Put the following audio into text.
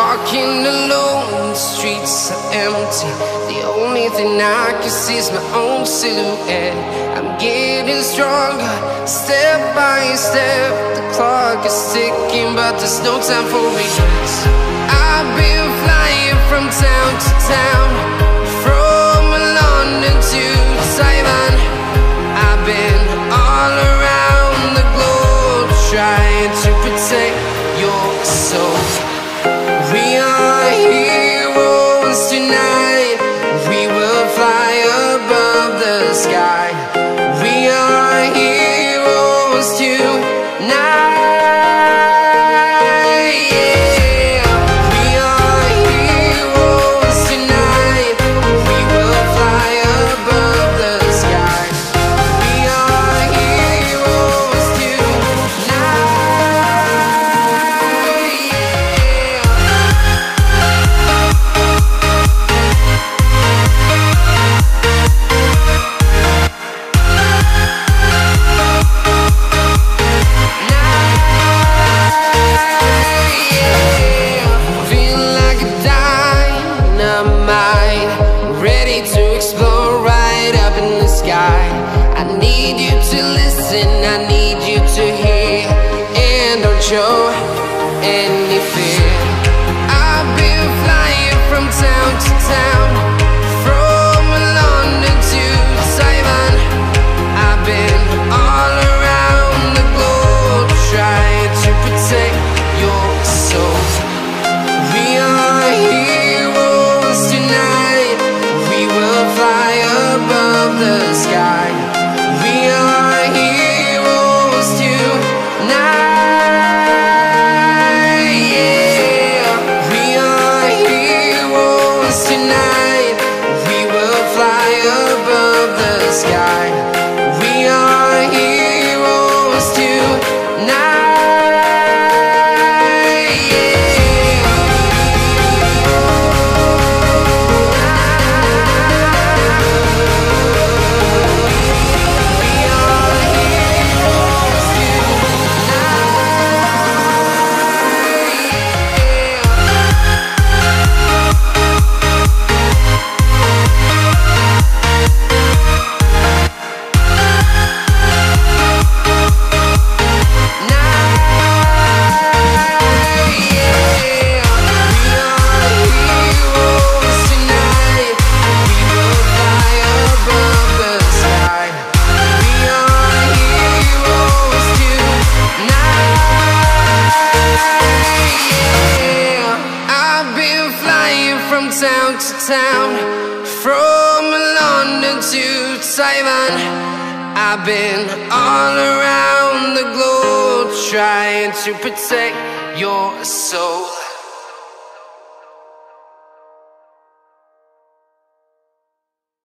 walking alone, the streets are empty. The only thing I can see is my own silhouette. I'm getting stronger, step by step. The clock is ticking, but there's no time for regrets. I've been flying from town to town, from London to Taiwan. I've been all around the globe, trying to protect your soul. We are heroes tonight. We will fly above the sky. We are heroes tonight. Show any fear. I've been flying from town to town, from London to Taiwan. I've been all around the globe, trying to protect your soul. We are heroes tonight. We will fly above the sky. We are heroes tonight. Town to town, from London to Taiwan. I've been all around the globe, trying to protect your soul.